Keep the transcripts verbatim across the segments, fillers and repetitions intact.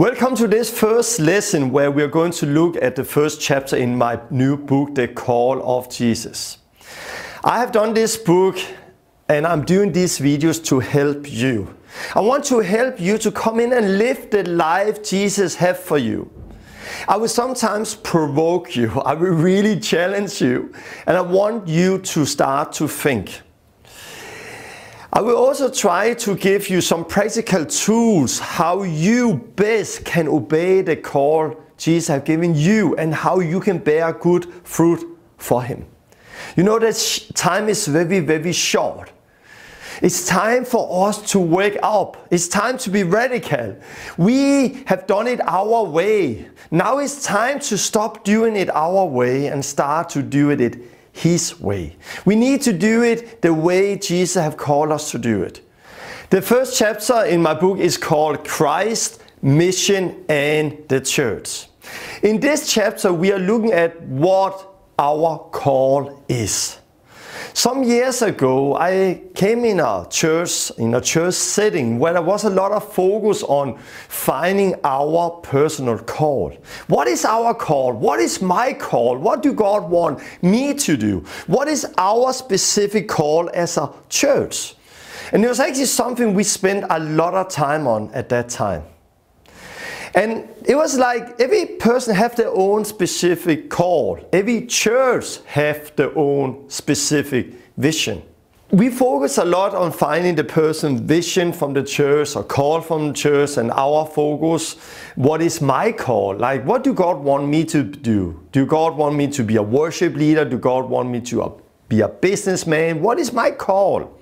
Welcome to this first lesson where we are going to look at the first chapter in my new book, The Call of Jesus. I have done this book and I'm doing these videos to help you. I want to help you to come in and live the life Jesus has for you. I will sometimes provoke you, I will really challenge you, and I want you to start to think. I will also try to give you some practical tools how you best can obey the call Jesus has given you and how you can bear good fruit for Him. You know that time is very, very short. It's time for us to wake up. It's time to be radical. We have done it our way. Now it's time to stop doing it our way and start to do it His way. We need to do it the way Jesus has called us to do it. The first chapter in my book is called Christ, Mission and the Church. In this chapter we are looking at what our call is. Some years ago I came in a church, in a church setting where there was a lot of focus on finding our personal call. What is our call? What is my call? What do God want me to do? What is our specific call as a church? And it was actually something we spent a lot of time on at that time. And it was like every person have their own specific call. Every church have their own specific vision. We focus a lot on finding the person's vision from the church or call from the church, and our focus, what is my call? Like, what do God want me to do? Do God want me to be a worship leader? Do God want me to be a businessman? What is my call?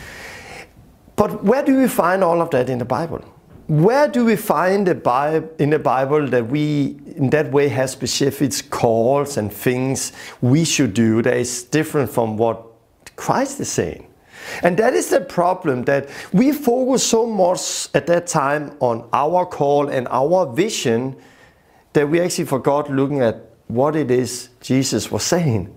But where do we find all of that in the Bible? Where do we find the Bible, in the Bible that we in that way have specific calls and things we should do that is different from what Christ is saying? And that is the problem, that we focus so much at that time on our call and our vision that we actually forgot looking at what it is Jesus was saying.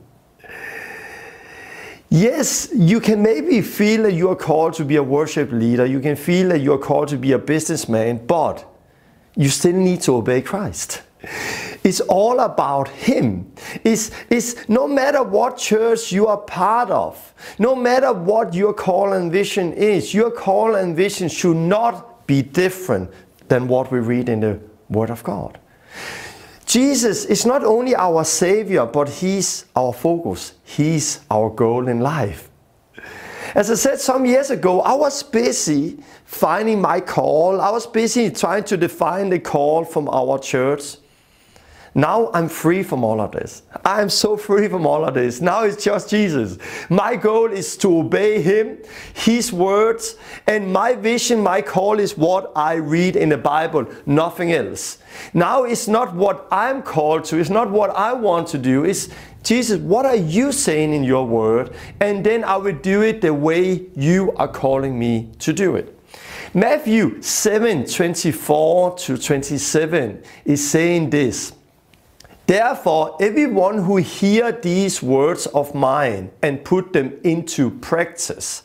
Yes, you can maybe feel that you are called to be a worship leader, you can feel that you are called to be a businessman, but you still need to obey Christ. It's all about Him. It's, it's no matter what church you are part of, no matter what your call and vision is, your call and vision should not be different than what we read in the Word of God. Jesus is not only our Savior, but He's our focus. He's our goal in life. As I said some years ago, I was busy finding my call. I was busy trying to define the call from our church. Now I'm free from all of this. I am so free from all of this. Now it's just Jesus. My goal is to obey Him, His words, and my vision, my call is what I read in the Bible, nothing else. Now it's not what I'm called to, it's not what I want to do, it's Jesus, what are you saying in your word? And then I will do it the way you are calling me to do it. Matthew seven, twenty-four to twenty-seven is saying this. Therefore, everyone who hears these words of mine and put them into practice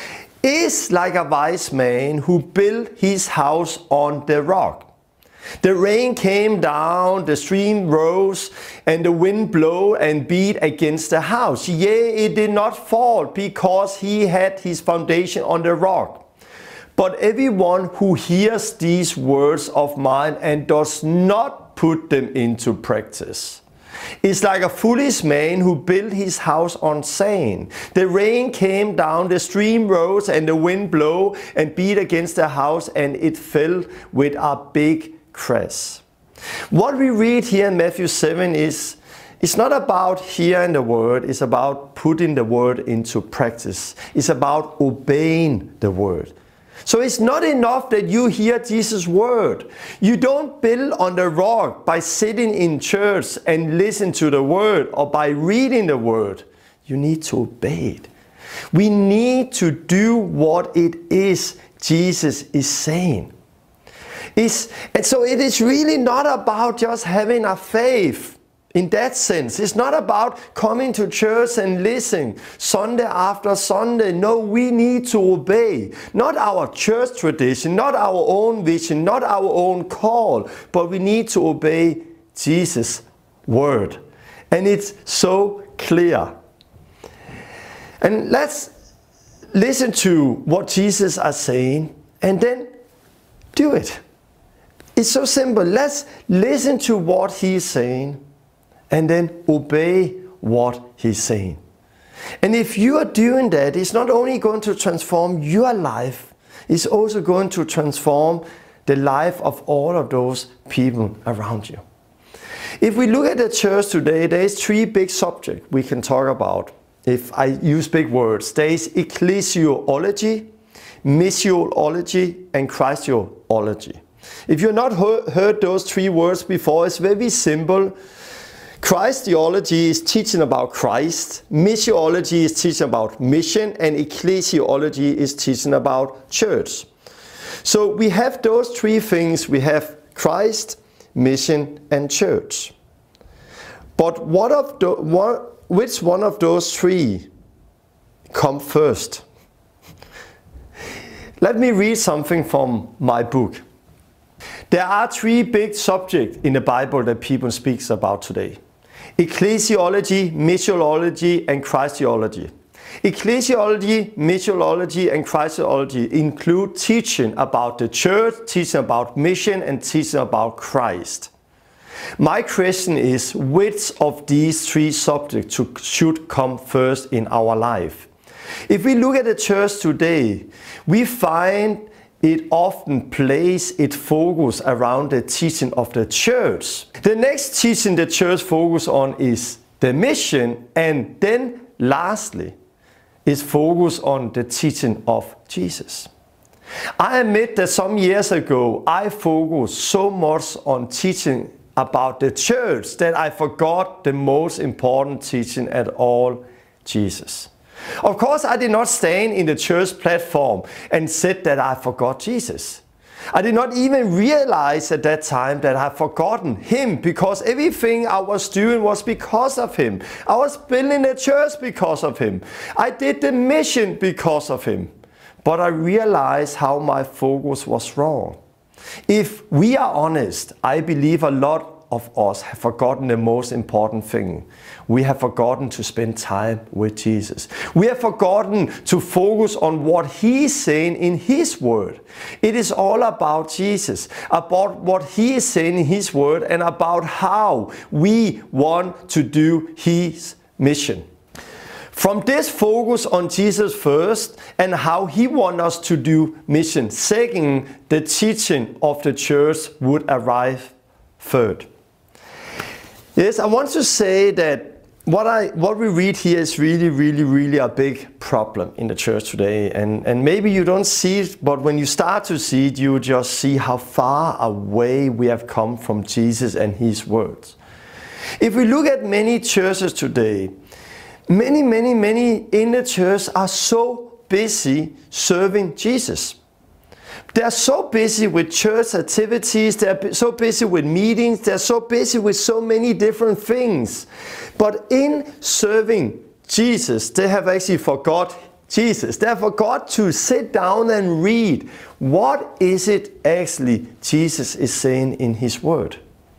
is like a wise man who built his house on the rock. The rain came down, the stream rose, and the wind blew and beat against the house. Yea, it did not fall, because he had his foundation on the rock. But everyone who hears these words of mine and does not put them into practice is like a foolish man who built his house on sand. The rain came down, the stream rose, and the wind blew and beat against the house, and it fell with a big crash. What we read here in Matthew seven is, it's not about hearing the word, it's about putting the word into practice. It's about obeying the word. So it's not enough that you hear Jesus' word. You don't build on the rock by sitting in church and listen to the word or by reading the word. You need to obey it. We need to do what it is Jesus is saying. It's, and so it is really not about just having a faith. In that sense, it's not about coming to church and listening Sunday after Sunday. No, we need to obey. Not our church tradition, not our own vision, not our own call, but we need to obey Jesus' word. And it's so clear. And let's listen to what Jesus is saying and then do it. It's so simple. Let's listen to what he's saying and then obey what he's saying. And if you are doing that, it's not only going to transform your life, it's also going to transform the life of all of those people around you. If we look at the church today, there's three big subjects we can talk about. If I use big words, there's ecclesiology, missiology, and Christology. If you've not heard those three words before, it's very simple. Christology is teaching about Christ, missiology is teaching about mission, and ecclesiology is teaching about church. So we have those three things. We have Christ, mission, and church. But what of the, what, which one of those three come first? Let me read something from my book. There are three big subjects in the Bible that people speak about today. Ecclesiology, missiology, and Christology. Ecclesiology, missiology, and Christology include teaching about the church, teaching about mission, and teaching about Christ. My question is, which of these three subjects should come first in our life? If we look at the church today, we find it often places its focus around the teaching of the church. The next teaching the church focuses on is the mission, and then lastly is focus on the teaching of Jesus. I admit that some years ago I focused so much on teaching about the church that I forgot the most important teaching at all, Jesus. Of course, I did not stand in the church platform and said that I forgot Jesus. I did not even realize at that time that I had forgotten him, because everything I was doing was because of him. I was building the church because of him. I did the mission because of him. But I realized how my focus was wrong. If we are honest, I believe a lot of us have forgotten the most important thing. We have forgotten to spend time with Jesus. We have forgotten to focus on what he's saying in his word. It is all about Jesus, about what he is saying in his word, and about how we want to do his mission. From this focus on Jesus first and how he wants us to do mission, second, the teaching of the church would arrive third. Yes, I want to say that what I what we read here is really, really, really a big problem in the church today. And, and maybe you don't see it, but when you start to see it, you just see how far away we have come from Jesus and his words. If we look at many churches today, many, many, many in the church are so busy serving Jesus. They're so busy with church activities, they're so busy with meetings, they're so busy with so many different things. But in serving Jesus, they have actually forgot Jesus. They forgot to sit down and read what is it actually Jesus is saying in his word.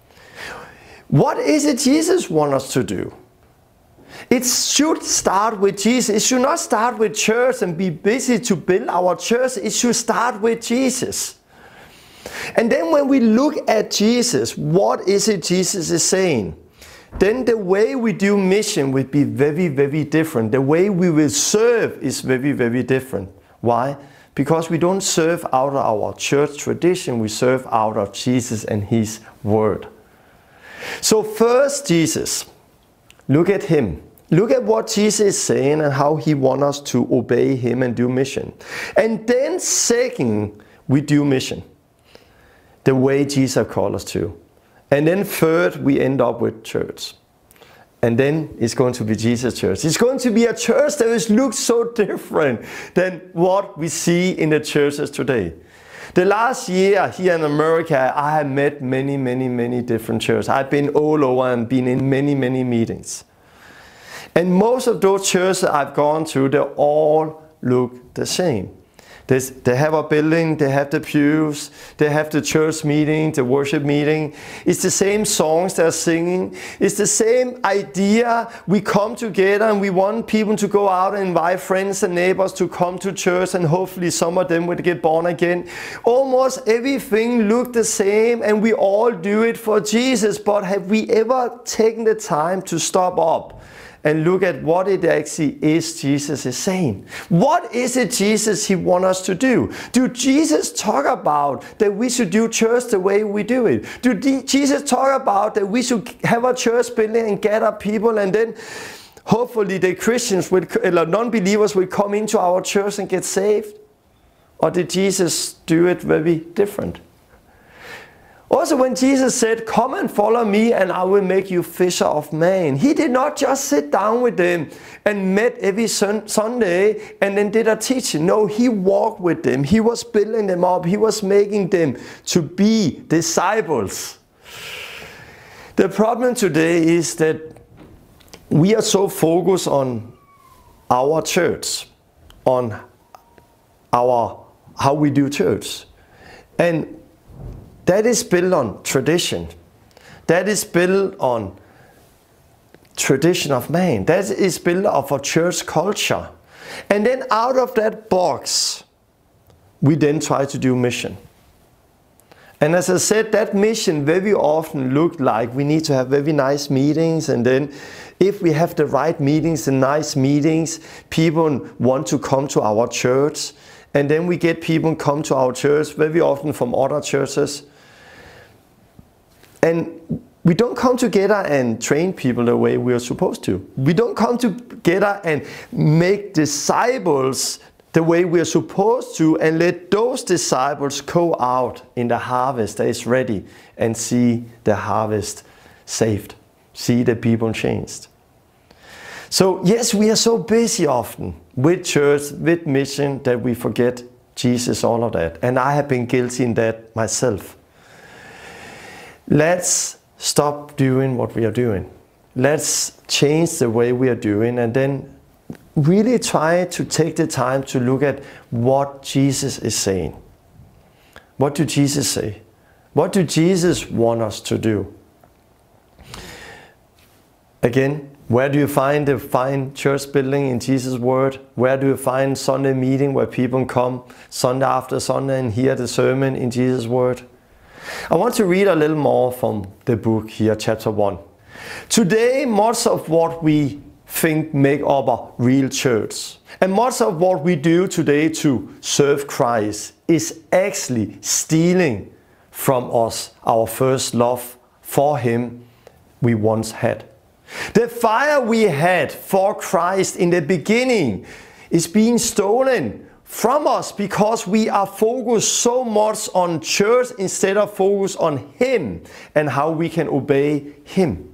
What is it Jesus wants us to do? It should start with Jesus. It should not start with church and be busy to build our church. It should start with Jesus. And then when we look at Jesus, what is it Jesus is saying? Then the way we do mission will be very, very different. The way we will serve is very, very different. Why? Because we don't serve out of our church tradition. We serve out of Jesus and his word. So first, Jesus. Look at him. Look at what Jesus is saying and how he wants us to obey him and do mission. And then second, we do mission. The way Jesus called us to. And then third, we end up with church. And then it's going to be Jesus' church. It's going to be a church that looks so different than what we see in the churches today. The last year here in America, I have met many, many, many different churches. I've been all over and been in many, many meetings. And most of those churches I've gone to, they all look the same. There's, they have a building, they have the pews, they have the church meeting, the worship meeting. It's the same songs they're singing. It's the same idea. We come together and we want people to go out and invite friends and neighbors to come to church, and hopefully some of them will get born again. Almost everything looks the same, and we all do it for Jesus. But have we ever taken the time to stop up and look at what it actually is Jesus is saying? What is it Jesus he wants us to do? Do Jesus talk about that we should do church the way we do it? Do Jesus talk about that we should have a church building and gather people, and then hopefully the Christians, will, or non-believers will come into our church and get saved? Or did Jesus do it very different? Also, when Jesus said, "Come and follow me and I will make you fisher of men," he did not just sit down with them and met every sun Sunday and then did a teaching. No, he walked with them. He was building them up. He was making them to be disciples. The problem today is that we are so focused on our church, on our how we do church. And that is built on tradition. That is built on tradition of man. That is built of a church culture. And then out of that box, we then try to do mission. And as I said, that mission very often looked like we need to have very nice meetings, and then if we have the right meetings, the nice meetings, people want to come to our church. And then we get people come to our church very often from other churches. And we don't come together and train people the way we are supposed to. We don't come together and make disciples the way we are supposed to, and let those disciples go out in the harvest that is ready and see the harvest saved, see the people changed. So yes, we are so busy often with church, with mission, that we forget Jesus, all of that. And I have been guilty in that myself. Let's stop doing what we are doing. Let's change the way we are doing, and then really try to take the time to look at what Jesus is saying. What do Jesus say? What do Jesus want us to do? Again, where do you find the fine church building in Jesus' word? Where do you find Sunday meeting where people come Sunday after Sunday and hear the sermon in Jesus' word? I want to read a little more from the book here, chapter one. Today, much of what we think make up a real church, and much of what we do today to serve Christ, is actually stealing from us our first love for Him we once had. The fire we had for Christ in the beginning is being stolen from us because we are focused so much on church instead of focus on Him and how we can obey Him.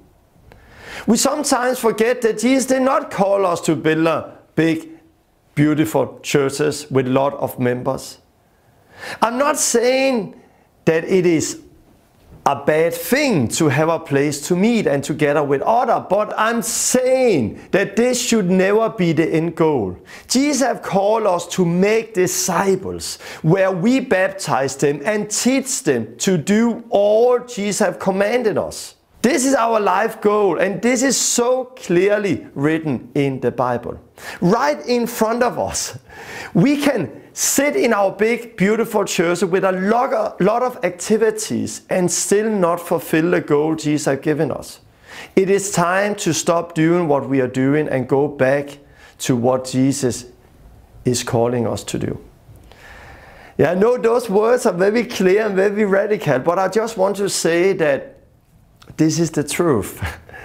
We sometimes forget that Jesus did not call us to build a big, beautiful churches with a lot of members. I'm not saying that it is a bad thing to have a place to meet and together with others, but I'm saying that this should never be the end goal. Jesus has called us to make disciples, where we baptize them and teach them to do all Jesus has commanded us. This is our life goal, and this is so clearly written in the Bible. Right in front of us. We can sit in our big, beautiful church with a lot of activities and still not fulfill the goal Jesus has given us. It is time to stop doing what we are doing and go back to what Jesus is calling us to do. Yeah, I know those words are very clear and very radical, but I just want to say that this is the truth.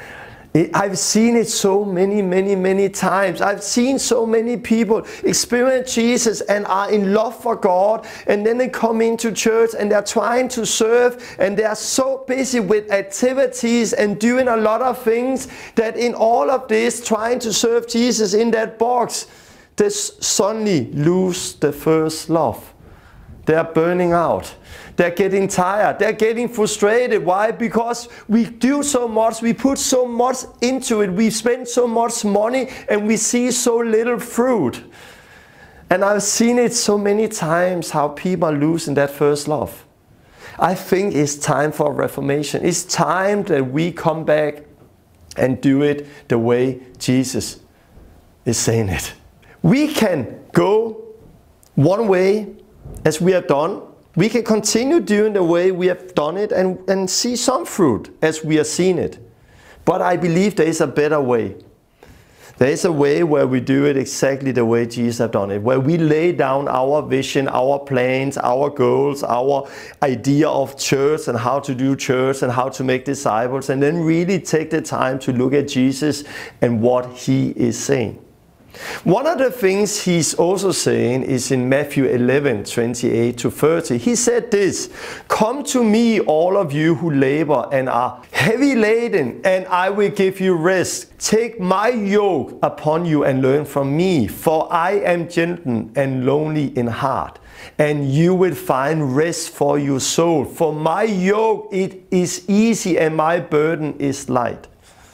I've seen it so many, many, many times. I've seen so many people experience Jesus and are in love for God, and then they come into church and they're trying to serve, and they are so busy with activities and doing a lot of things that in all of this, trying to serve Jesus in that box, they suddenly lose the first love. They're burning out. They're getting tired. They're getting frustrated. Why? Because we do so much. We put so much into it. We spend so much money and we see so little fruit. And I've seen it so many times how people are losing that first love. I think it's time for reformation. It's time that we come back and do it the way Jesus is saying it. We can go one way as we have done. We can continue doing the way we have done it and, and see some fruit as we have seen it. But I believe there is a better way. There is a way where we do it exactly the way Jesus has done it, where we lay down our vision, our plans, our goals, our idea of church and how to do church and how to make disciples, and then really take the time to look at Jesus and what he is saying. One of the things he's also saying is in Matthew eleven, twenty-eight to thirty. He said this, "Come to me, all of you who labor and are heavy laden, and I will give you rest. Take my yoke upon you and learn from me, for I am gentle and lowly in heart, and you will find rest for your soul. For my yoke, it is easy and my burden is light."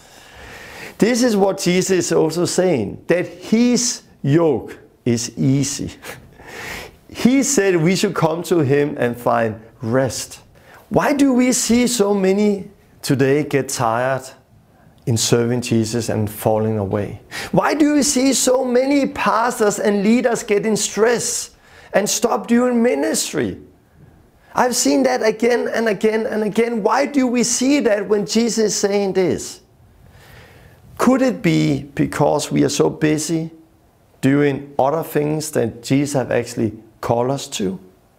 This is what Jesus is also saying, that his yoke is easy. He said we should come to him and find rest. Why do we see so many today get tired in serving Jesus and falling away? Why do we see so many pastors and leaders getting stressed and stop doing ministry? I've seen that again and again and again. Why do we see that when Jesus is saying this? Could it be because we are so busy doing other things that Jesus have actually called us to?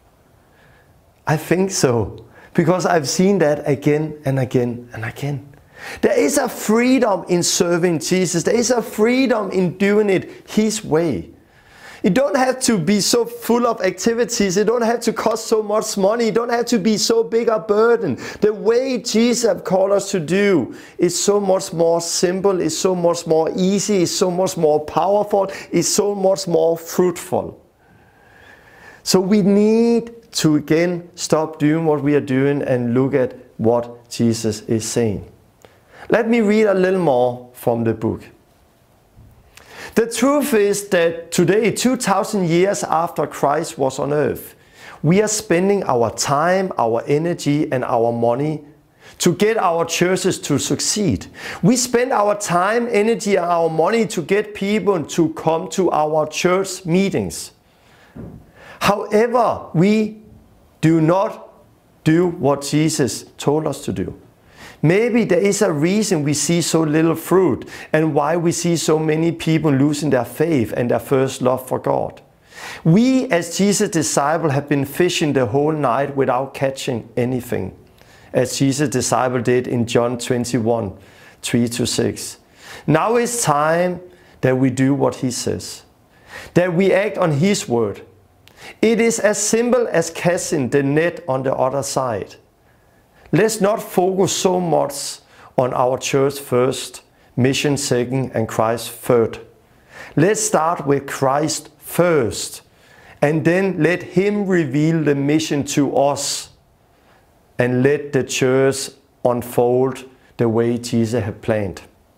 I think so, because I've seen that again and again and again. There is a freedom in serving Jesus. There is a freedom in doing it his way. You don't have to be so full of activities. You don't have to cost so much money. You don't have to be so big a burden. The way Jesus has called us to do is so much more simple, is so much more easy, is so much more powerful, is so much more fruitful. So we need to again stop doing what we are doing and look at what Jesus is saying. Let me read a little more from the book. The truth is that today, two thousand years after Christ was on earth, we are spending our time, our energy and our money to get our churches to succeed. We spend our time, energy and our money to get people to come to our church meetings. However, we do not do what Jesus told us to do. Maybe there is a reason we see so little fruit and why we see so many people losing their faith and their first love for God. We as Jesus' disciples have been fishing the whole night without catching anything, as Jesus' disciple did in John twenty-one, three to six. Now it's time that we do what he says, that we act on his word. It is as simple as casting the net on the other side. Let's not focus so much on our church first, mission second, and Christ third. Let's start with Christ first, and then let him reveal the mission to us, and let the church unfold the way Jesus had planned.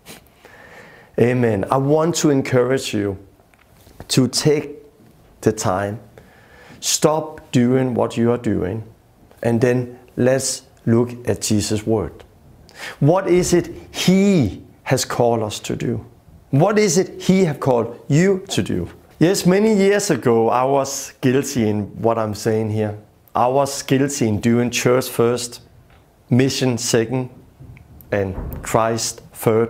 Amen. I want to encourage you to take the time, stop doing what you are doing, and then let's look at Jesus' word. What is it he has called us to do? What is it he has called you to do? Yes, many years ago I was guilty in what I'm saying here. I was guilty in doing church first, mission second, and Christ third.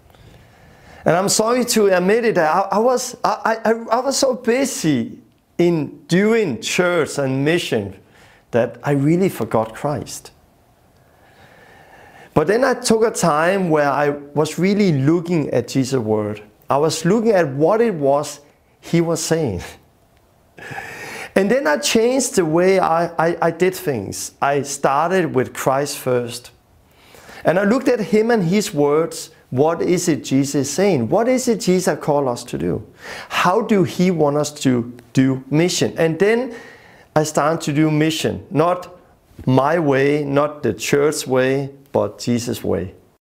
And I'm sorry to admit it, I, I, was, I, I, I was so busy in doing church and mission that I really forgot Christ. But then I took a time where I was really looking at Jesus' word. I was looking at what it was he was saying. And then I changed the way I, I, I did things. I started with Christ first. And I looked at him and his words. What is it Jesus is saying? What is it Jesus called us to do? How do he want us to do mission? And then I started to do mission. Not my way, not the church way, but Jesus' way.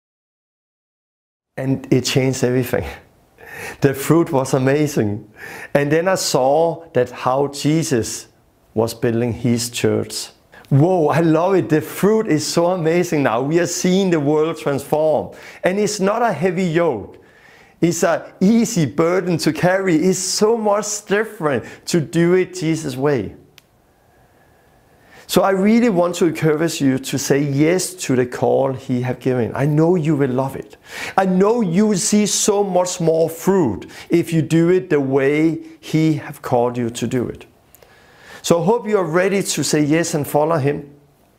And it changed everything. The fruit was amazing. And then I saw that how Jesus was building his church. Whoa, I love it. The fruit is so amazing now. We are seeing the world transform. And it's not a heavy yoke. It's an easy burden to carry. It's so much different to do it Jesus' way. So I really want to encourage you to say yes to the call he has given. I know you will love it. I know you will see so much more fruit if you do it the way he has called you to do it. So I hope you are ready to say yes and follow him.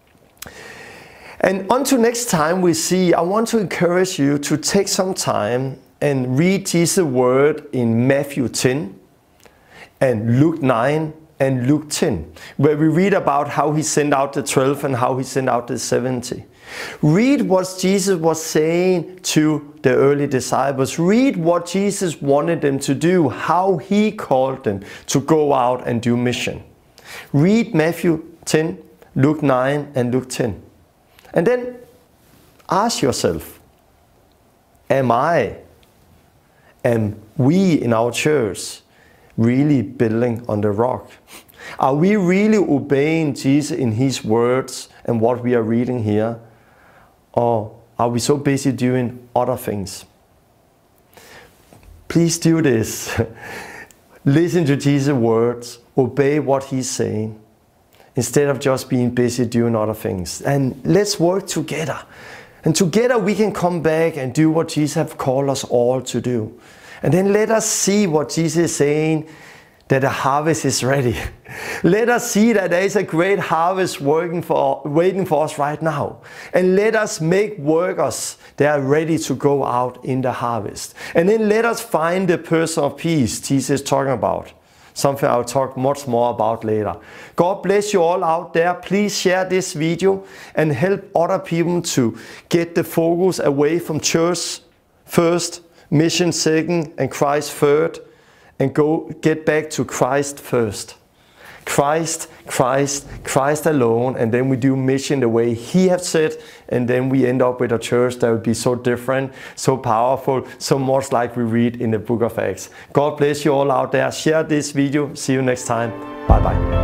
And until next time we see, I want to encourage you to take some time and read Jesus' word in Matthew ten and Luke nine and Luke ten, where we read about how he sent out the twelve and how he sent out the seventy. Read what Jesus was saying to the early disciples. Read what Jesus wanted them to do, how he called them to go out and do mission. Read Matthew ten, Luke nine and Luke ten. And then ask yourself, am I, am we in our church really building on the rock? Are we really obeying Jesus in his words and what we are reading here? Or are we so busy doing other things? Please do this. Listen to Jesus' words. Obey what he's saying. Instead of just being busy doing other things. And let's work together. And together we can come back and do what Jesus has called us all to do. And then let us see what Jesus is saying, that the harvest is ready. Let us see that there is a great harvest working for, waiting for us right now. And let us make workers that are ready to go out in the harvest. And then let us find the person of peace Jesus is talking about. Something I'll talk much more about later. God bless you all out there. Please share this video and help other people to get the focus away from church first, mission second, and Christ third, and go get back to Christ first. Christ, Christ, Christ alone, and then we do mission the way he has said, and then we end up with a church that will be so different, so powerful, so much like we read in the book of Acts. God bless you all out there. Share this video. See you next time. Bye bye.